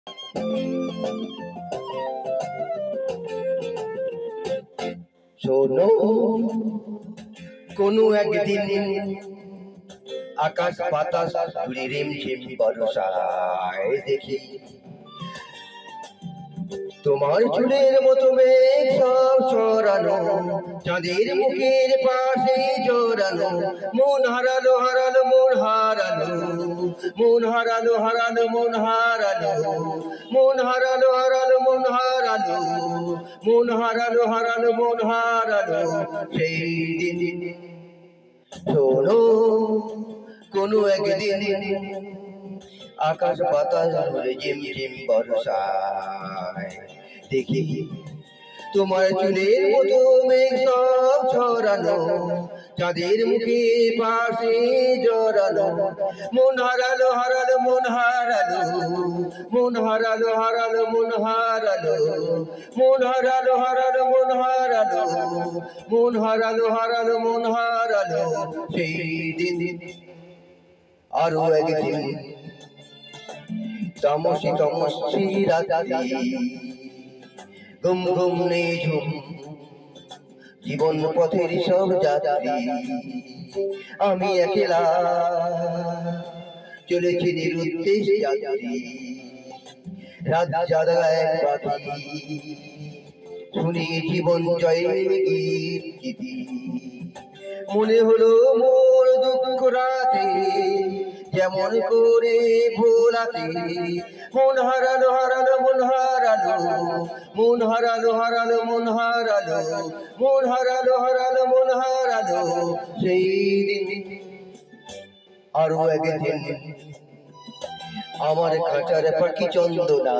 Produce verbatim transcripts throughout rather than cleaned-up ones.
শোনো কোনো একদিন আকাশ বাতাস জুড়ে রিমঝিম বর্ষায় দেখি তোমার চুলের মতো মেঘ সব ছড়ানো, চাঁদের মুখের পাশে জড়ানো, মন হারালো হারালো মন হারালো, মন হারালো হারালো মন হারালো, মন হারালো হারালো মন হারালো, মন হারালো হারালো মন হারালো সেই দিন। শোনো কোনো একদিন আকাশ বাতাস ভরে ঝিমঝিম বর্ষায় দেখি তোমার চুলের মতো মেঘ সব ছড়ানো, চাঁদের মুখে পাশে জড়ানো, মন হারালো হারালো মন হারালো, মন হারালো হারালো মন হারালো, মন হারালো হারালো মন হারালো, মন হারালো হারালো মন হারালো সেই দিন। আরো একদিন তমসি তমসি রাত্রি, ঘুম ঘুম নেই ঝুম জীবন পথের সব যাত্রী, আমি একলা চলেছি নিরুদ্দেশ যাত্রী, রাত জাগা এক পাখি শুনি জীবন জয়ের গীতি। মনে হলো মোর দুঃখ রাতে যেমন করে ভোলাতে, মন হারালো হারালো মন হারালো, মন হারালো হারালো মন হারালো, মন হারালো হারালো মন হারালো সেই দিন। আরো একদিন আমার খাঁচার পাখি চন্দনা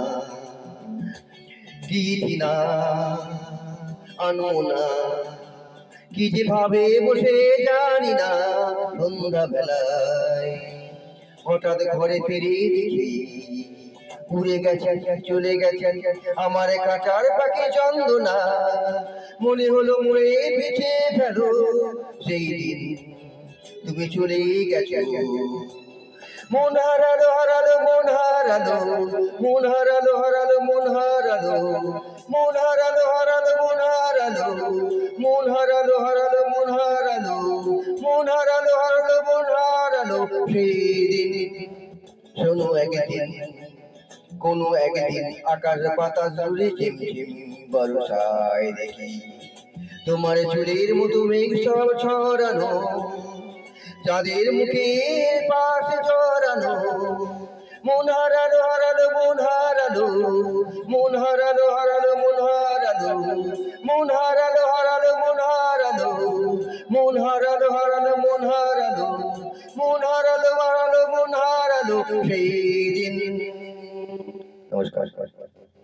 গীতি না আনো না, কি যে ভাবে বসে জানি না, সন্ধ্যা বেলায় হঠাৎ ঘরে ফিরে দেখি উড়ে গেছে চলে গেছে আমার কাঁচার পাখি চন্দনা। মনে হলো মরে পিছে ফেলো সেই দিন তুমি চলে গেছো, মন হারালো হারালো মন হারালো, মন হারালো হারালো মন হারালো, মন হারালো হারালো মন হারালো, মন হারালো হারালো মন হারালো, মন হারালো হারালো মন হারালো সেই দিন। শোনো একদিন কোনো একদিন আকাশ বাতাস জুড়ে ঝিমঝিম বর্ষায় দেখি তোমার চুলের মতো মেঘ সব ছড়ানো, চাঁদের মুখের পাশে জড়ানো, মন হারালো হারালো মন হারালো, মন হারালো হারালো মন হারালো, মন হারালো হারালো মন হারালো, মন হারালো হারালো মন হারালো, মন হারালো হারালো মন হারালো সেই দিন। নমস্কার।